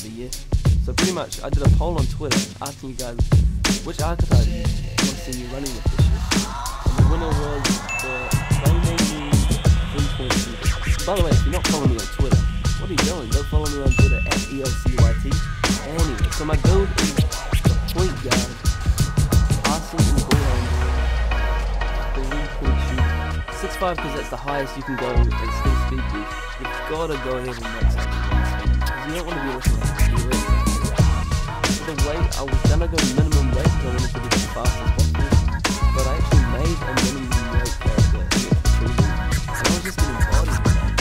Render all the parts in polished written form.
year. So pretty much, I did a poll on Twitter asking you guys which archetype you want to see me running with this year. And the winner was the Playmaking 3.2. By the way, if you're not following me on Twitter, what are you doing? Go follow me on Twitter at EOCYT. Anyway, so my build is the point guard, passing and ball handling, 3.2. 6'5" because that's the highest you can go and still speed boost. You've got to go ahead and max out because you don't want to be looking like a theoretical. For the weight, I was gonna go minimum weight because I wanted to be as fast as possible, but I actually made a minimum weight character against the preview, and I was just getting bodied with that.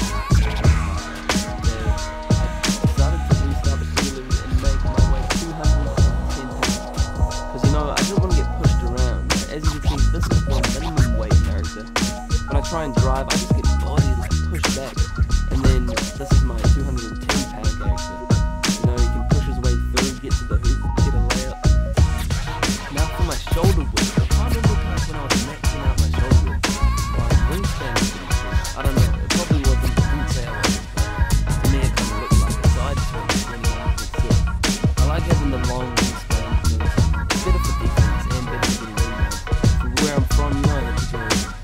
I decided to restart the prelude and make my weight 210 pounds because I didn't want to get pushed around. As you can see, this is the minimum weight character. When I try and drive, I just get bodied, like pushed back. And then this is my 210 pound character. He can push his way through, get to the hoop, get a layup. Now for my shoulder width, I can't remember when I was maxing out my shoulder width. My wingspan was pretty short. I don't know, it probably wasn't, I wouldn't say I wasn't, but to me it kind of looked like it. So I just went 21.6. I like having the long wingspan because it's better for defense and better for getting rebounds. From where I'm from, I have to go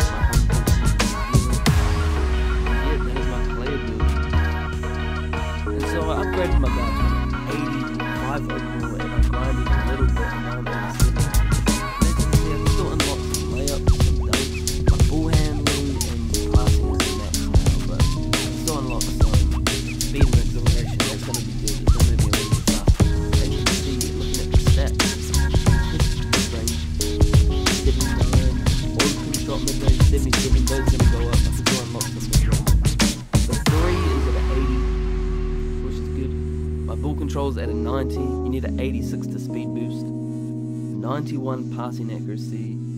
so I upgraded my guard to 85 overall and I'm grinding a little bit and now I'm at 70. Basically, I can still unlock some layups, some dunks, my ball handling and passing is max now, but I can still unlock some speed and acceleration. That's going to be good. It's going to be a little bit faster. As you can see, looking at the stats, mid-range 79, open shot mid-range 77, those are going to go up. I can still unlock some mid-range. The 3 is at an 80. My ball control's at a 90, you need an 86 to speed boost, 91 passing accuracy,